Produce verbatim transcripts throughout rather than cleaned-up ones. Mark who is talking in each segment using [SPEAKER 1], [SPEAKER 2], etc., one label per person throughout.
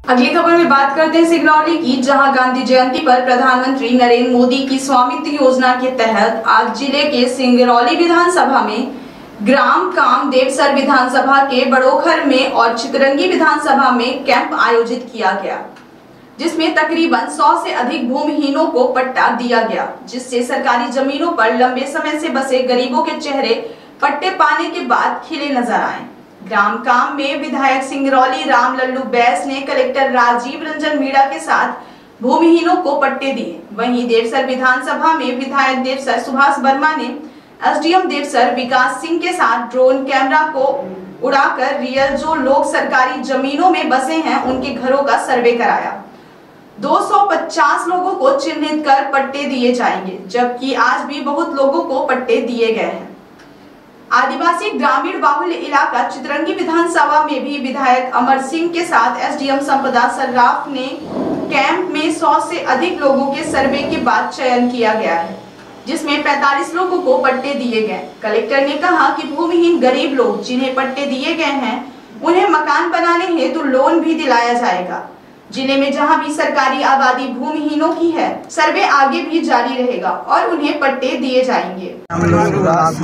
[SPEAKER 1] अगली खबर में बात करते हैं सिंगरौली की, जहां गांधी जयंती पर प्रधानमंत्री नरेंद्र मोदी की स्वामित्व योजना के तहत आज जिले के सिंगरौली विधानसभा में, ग्राम काम देवसर विधानसभा के बड़ोखर में और चितरंगी विधानसभा में कैंप आयोजित किया गया, जिसमें तकरीबन सौ से अधिक भूमिहीनों को पट्टा दिया गया, जिससे सरकारी जमीनों पर लंबे समय से बसे गरीबों के चेहरे पट्टे पाने के बाद खिले नजर आए। ग्राम काम में विधायक सिंगरौली राम लल्लू बैस ने कलेक्टर राजीव रंजन मीणा के साथ भूमिहीनों को पट्टे दिए। वहीं देवसर विधानसभा में विधायक देवसर सुभाष वर्मा ने एसडीएम देवसर विकास सिंह के साथ ड्रोन कैमरा को उड़ाकर रियल जो लोग सरकारी जमीनों में बसे हैं उनके घरों का सर्वे कराया। दो सौ पचास लोगों को चिन्हित कर पट्टे दिए जाएंगे, जबकि आज भी बहुत लोगों को पट्टे दिए गए हैं। आदिवासी ग्रामीण बाहुल्य इलाका चितरंगी विधानसभा में भी विधायक अमर सिंह के साथ एसडीएम संपदा सर्राफ ने कैंप में सौ से अधिक लोगों के सर्वे के बाद चयन किया गया है, जिसमें पैंतालीस लोगों को पट्टे दिए गए। कलेक्टर ने कहा कि भूमिहीन गरीब लोग जिन्हें पट्टे दिए गए हैं उन्हें मकान बनाने हेतु लोन भी दिलाया जाएगा। जिले में जहां भी सरकारी आबादी भूमिहीनों की है, सर्वे आगे भी जारी रहेगा और उन्हें पट्टे दिए जाएंगे।
[SPEAKER 2] हम लोग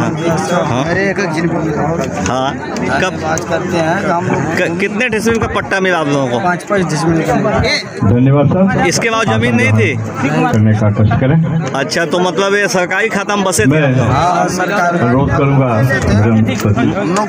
[SPEAKER 2] हाँ कब बात करते हैं हम लोग
[SPEAKER 3] कितने डिसमिल का पट्टा मिला आप लोगों को?
[SPEAKER 2] पाँच पाँच डिसमिल का।
[SPEAKER 4] धन्यवाद सर।
[SPEAKER 3] इसके बाद जमीन नहीं थी
[SPEAKER 4] करने का कोशिश करें।
[SPEAKER 3] अच्छा, तो मतलब ये सरकारी खाता में बसे थे?
[SPEAKER 2] हाँ, सरकार
[SPEAKER 4] अनुरोध करूँगा।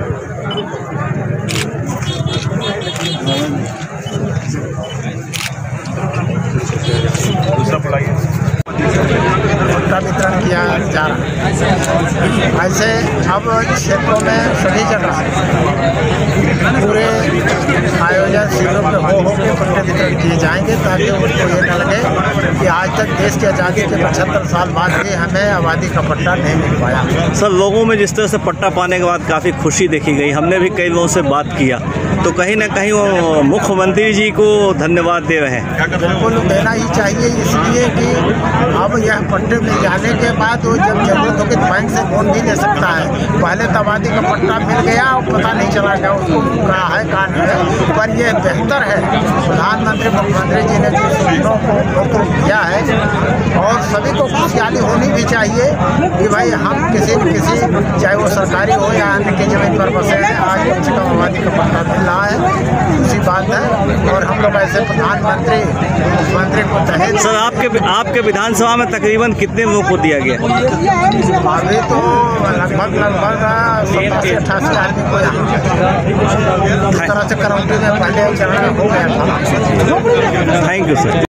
[SPEAKER 5] पट्टा वितरण किया जा रहा है। ऐसे अब क्षेत्रों में सभी जगह पूरे आयोजन शिविरों में हो हो के पट्टे वितरण किए जाएंगे, ताकि उनको ये न लगे कि आज तक देश की आज़ादी के पचहत्तर साल बाद भी हमें आबादी का पट्टा नहीं मिल पाया।
[SPEAKER 3] सर, लोगों में जिस तरह से पट्टा पाने के बाद काफ़ी खुशी देखी गई, हमने भी कई लोगों से बात किया, तो कहीं ना कहीं वो मुख्यमंत्री जी को धन्यवाद दे रहे हैं।
[SPEAKER 5] बिल्कुल देना ही चाहिए, इसलिए कि अब यह पट्टे में जाने के बाद वो जब जरूरत होगी तो बैंक से लोन भी ले सकता है। पहले तो आबादी का पट्टा मिल गया और पता नहीं चला गया उसको कहाँ है कहाँ नहीं है, पर यह बेहतर है। प्रधानमंत्री मुख्यमंत्री जी ने जो सुविधाओं को उपलब्ध किया है और सभी को खुशहाली होनी भी चाहिए कि भाई हम किसी न किसी, चाहे वो सरकारी हो या अन्य की जमीन पर बसे हैं, आज कम से कम आबादी का पट्टा मिल रहा है, उसी बात है। और हम लोग ऐसे प्रधानमंत्री मुख्यमंत्री को तहे
[SPEAKER 3] सर, आपके आपके विधानसभा में तकरीबन कितने लोगों को दिया गया?
[SPEAKER 5] अभी तो लगभग लगभग सतासी अट्ठासी आदमी को यहाँ इस तरह से करौटी में पहले चरण हो गया था।
[SPEAKER 3] Thank you sir.